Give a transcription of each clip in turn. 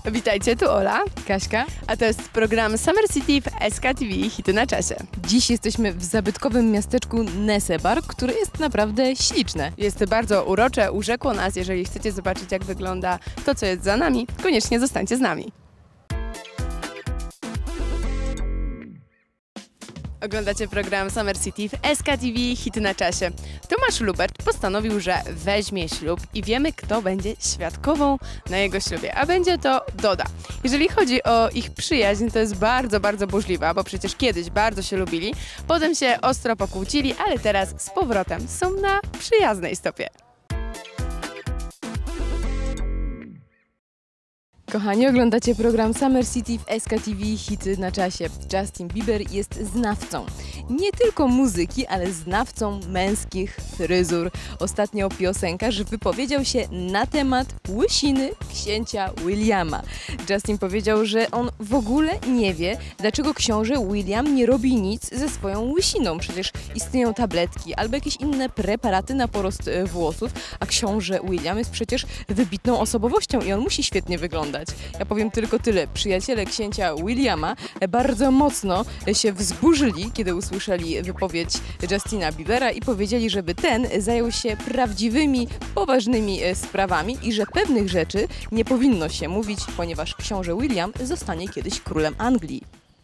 Witajcie, tu Ola, Kaśka. a to jest program Summer City w SK TV Hity na czasie. Dziś jesteśmy w zabytkowym miasteczku Nesebar, które jest naprawdę śliczne. Jest bardzo urocze, urzekło nas. Jeżeli chcecie zobaczyć, jak wygląda to, co jest za nami, koniecznie zostańcie z nami. Oglądacie program Summer City w SK TV Hity na czasie. Tomasz Lubert postanowił, że weźmie ślub i wiemy, kto będzie świadkową na jego ślubie, a będzie to Doda. Jeżeli chodzi o ich przyjaźń, to jest bardzo burzliwa, bo przecież kiedyś bardzo się lubili, potem się ostro pokłócili, ale teraz z powrotem są na przyjaznej stopie. Kochani, oglądacie program Summer City w SK TV Hity na czasie. Justin Bieber jest znawcą nie tylko muzyki, ale znawcą męskich fryzur. Ostatnio piosenkarz wypowiedział się na temat łysiny księcia Williama. Justin powiedział, że on w ogóle nie wie, dlaczego książę William nie robi nic ze swoją łysiną. Przecież istnieją tabletki albo jakieś inne preparaty na porost włosów, a książę William jest przecież wybitną osobowością i on musi świetnie wyglądać. Ja powiem tylko tyle. Przyjaciele księcia Williama bardzo mocno się wzburzyli, kiedy usłyszeli wypowiedź Justina Biebera i powiedzieli, żeby ten zajął się prawdziwymi, poważnymi sprawami i że pewnych rzeczy nie powinno się mówić, ponieważ książę William zostanie kiedyś królem Anglii.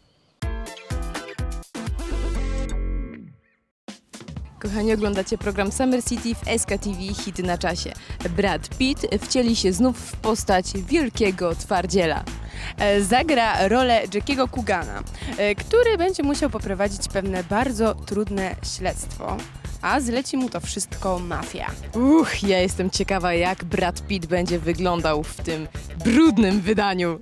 Kochani, oglądacie program Summer City w SK TV Hity na czasie. Brad Pitt wcieli się znów w postać wielkiego twardziela. Zagra rolę Jackiego Coogana, który będzie musiał poprowadzić pewne bardzo trudne śledztwo, a zleci mu to wszystko mafia. Ja jestem ciekawa, jak Brad Pitt będzie wyglądał w tym brudnym wydaniu.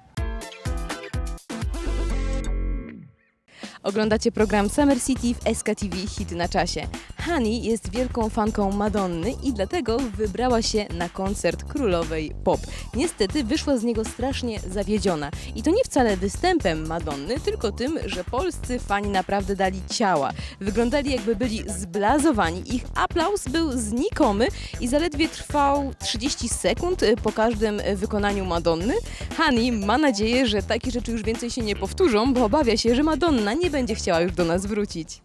Oglądacie program Summer City w SK TV Hity na czasie. Hani jest wielką fanką Madonny i dlatego wybrała się na koncert królowej pop. Niestety wyszła z niego strasznie zawiedziona. I to nie wcale występem Madonny, tylko tym, że polscy fani naprawdę dali ciała. Wyglądali, jakby byli zblazowani. Ich aplauz był znikomy i zaledwie trwał 30 sekund po każdym wykonaniu Madonny. Hani ma nadzieję, że takie rzeczy już więcej się nie powtórzą, bo obawia się, że Madonna nie będzie chciała już do nas wrócić.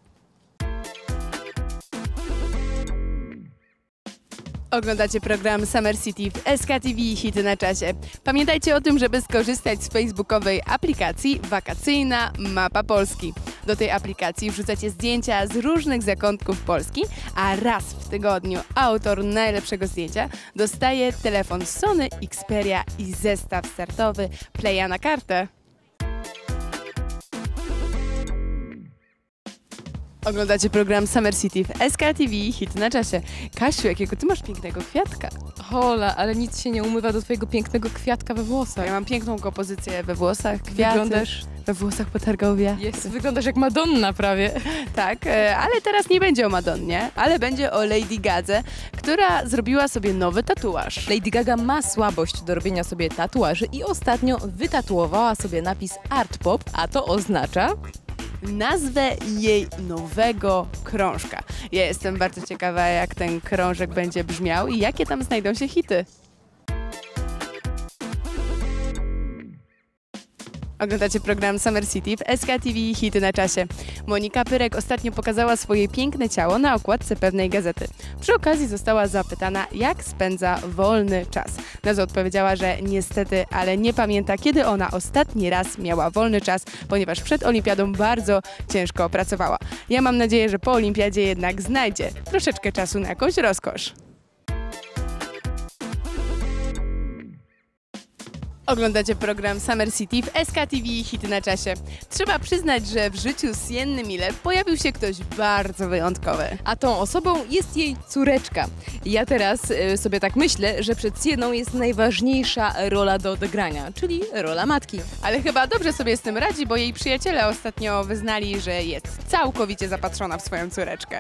Oglądacie program Summer City w SK TV Hity na czasie. Pamiętajcie o tym, żeby skorzystać z facebookowej aplikacji Wakacyjna Mapa Polski. Do tej aplikacji wrzucacie zdjęcia z różnych zakątków Polski, a raz w tygodniu autor najlepszego zdjęcia dostaje telefon Sony Xperia i zestaw startowy Playa na kartę. Oglądacie program Summer City w SK TV Hity na czasie. Kasiu, jakiego ty masz pięknego kwiatka? Hola, ale nic się nie umywa do twojego pięknego kwiatka we włosach. Ja mam piękną kompozycję we włosach, kwiaty. Wyglądasz... We włosach potargał wiatr. Wyglądasz jak Madonna prawie. Tak, ale teraz nie będzie o Madonnie, ale będzie o Lady Gadze, która zrobiła sobie nowy tatuaż. Lady Gaga ma słabość do robienia sobie tatuaży i ostatnio wytatuowała sobie napis Art Pop, a to oznacza nazwę jej nowego krążka. Ja jestem bardzo ciekawa, jak ten krążek będzie brzmiał i jakie tam znajdą się hity. Oglądacie program Summer City w SK TV Hity na czasie. Monika Pyrek ostatnio pokazała swoje piękne ciało na okładce pewnej gazety. Przy okazji została zapytana, jak spędza wolny czas. Na co odpowiedziała, że niestety, ale nie pamięta, kiedy ona ostatni raz miała wolny czas, ponieważ przed olimpiadą bardzo ciężko pracowała. Ja mam nadzieję, że po olimpiadzie jednak znajdzie troszeczkę czasu na jakąś rozkosz. Oglądacie program Summer City w SK TV Hity na czasie. Trzeba przyznać, że w życiu Sienny Miller pojawił się ktoś bardzo wyjątkowy. A tą osobą jest jej córeczka. Ja teraz sobie tak myślę, że przed Sienną jest najważniejsza rola do odegrania, czyli rola matki. Ale chyba dobrze sobie z tym radzi, bo jej przyjaciele ostatnio wyznali, że jest całkowicie zapatrzona w swoją córeczkę.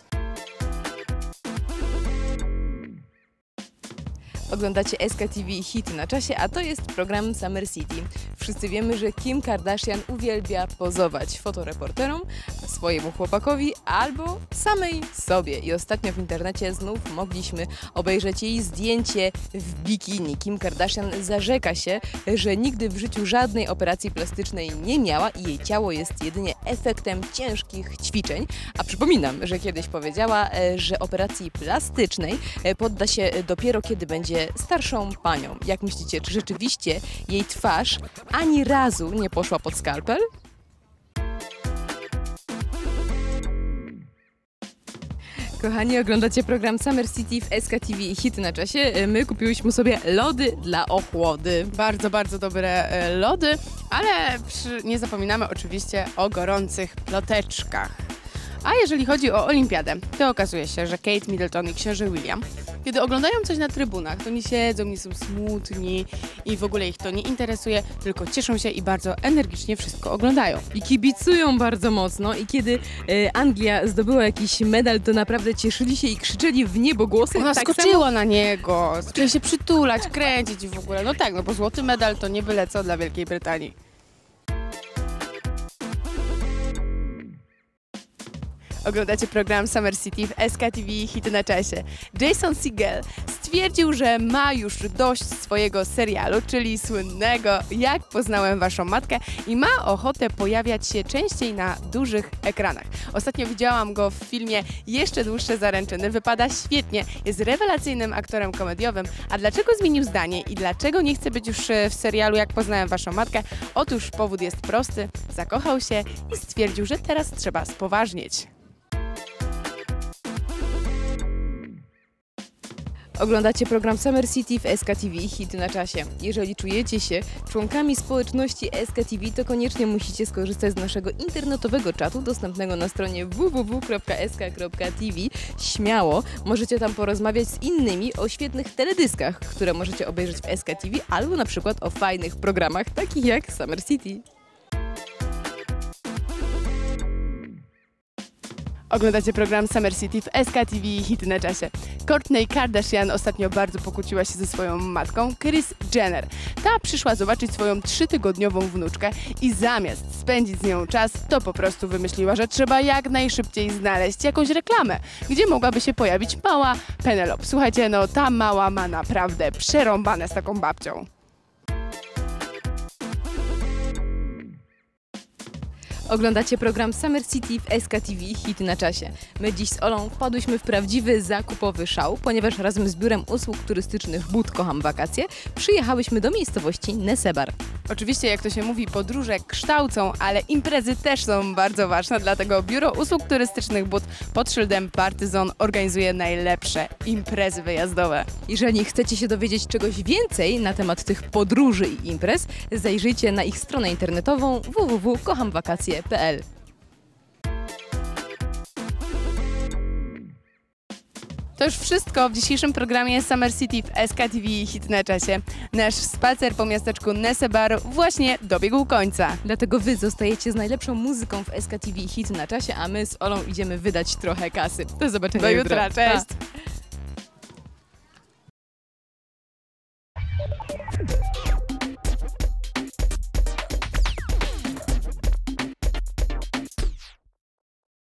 Oglądacie SK TV Hity na czasie, a to jest program Summer City. Wszyscy wiemy, że Kim Kardashian uwielbia pozować fotoreporterom, swojemu chłopakowi albo samej sobie. I ostatnio w internecie znów mogliśmy obejrzeć jej zdjęcie w bikini. Kim Kardashian zarzeka się, że nigdy w życiu żadnej operacji plastycznej nie miała i jej ciało jest jedynie efektem ciężkich ćwiczeń. A przypominam, że kiedyś powiedziała, że operacji plastycznej podda się dopiero kiedy będzie starszą panią. Jak myślicie, czy rzeczywiście jej twarz ani razu nie poszła pod skalpel? Kochani, oglądacie program Summer City w SK TV i Hity na czasie. My kupiłyśmy sobie lody dla ochłody. Bardzo, bardzo dobre lody, ale nie zapominamy oczywiście o gorących ploteczkach. A jeżeli chodzi o olimpiadę, to okazuje się, że Kate Middleton i książę William, kiedy oglądają coś na trybunach, to nie siedzą, nie są smutni i w ogóle ich to nie interesuje, tylko cieszą się i bardzo energicznie wszystko oglądają. I kibicują bardzo mocno i kiedy Anglia zdobyła jakiś medal, to naprawdę cieszyli się i krzyczeli w niebogłosy. Ona tak skoczyła samo... na niego, zaczęli się przytulać, kręcić w ogóle. No tak, no bo złoty medal to nie byle co dla Wielkiej Brytanii. Oglądacie program Summer City w SK TV Hity na czasie. Jason Segel stwierdził, że ma już dość swojego serialu, czyli słynnego Jak poznałem waszą matkę i ma ochotę pojawiać się częściej na dużych ekranach. Ostatnio widziałam go w filmie Jeszcze dłuższe zaręczyny. Wypada świetnie, jest rewelacyjnym aktorem komediowym. A dlaczego zmienił zdanie i dlaczego nie chce być już w serialu Jak poznałem waszą matkę? Otóż powód jest prosty. Zakochał się i stwierdził, że teraz trzeba spoważnieć. Oglądacie program Summer City w SK TV Hity na czasie. Jeżeli czujecie się członkami społeczności SK TV, to koniecznie musicie skorzystać z naszego internetowego czatu dostępnego na stronie www.sk.tv. Śmiało możecie tam porozmawiać z innymi o świetnych teledyskach, które możecie obejrzeć w SK TV, albo na przykład o fajnych programach takich jak Summer City. Oglądacie program Summer City w SK TV Hity na czasie. Kourtney Kardashian ostatnio bardzo pokłóciła się ze swoją matką, Kris Jenner. Ta przyszła zobaczyć swoją 3-tygodniową wnuczkę i zamiast spędzić z nią czas, to po prostu wymyśliła, że trzeba jak najszybciej znaleźć jakąś reklamę, gdzie mogłaby się pojawić mała Penelope. Słuchajcie, no ta mała ma naprawdę przerąbane z taką babcią. Oglądacie program Summer City w SK TV Hity na czasie. My dziś z Olą wpadłyśmy w prawdziwy zakupowy szał, ponieważ razem z biurem usług turystycznych But Kocham Wakacje przyjechałyśmy do miejscowości Nesebar. Oczywiście, jak to się mówi, podróże kształcą, ale imprezy też są bardzo ważne, dlatego Biuro Usług Turystycznych But pod szyldem Party Zone organizuje najlepsze imprezy wyjazdowe. Jeżeli chcecie się dowiedzieć czegoś więcej na temat tych podróży i imprez, zajrzyjcie na ich stronę internetową www.kochamwakacje.pl. To już wszystko w dzisiejszym programie Summer City w SK TV Hit na czasie. Nasz spacer po miasteczku Nesebar właśnie dobiegł końca. Dlatego wy zostajecie z najlepszą muzyką w SK TV Hit na czasie, a my z Olą idziemy wydać trochę kasy. Do zobaczenia Do jutra, cześć! Pa.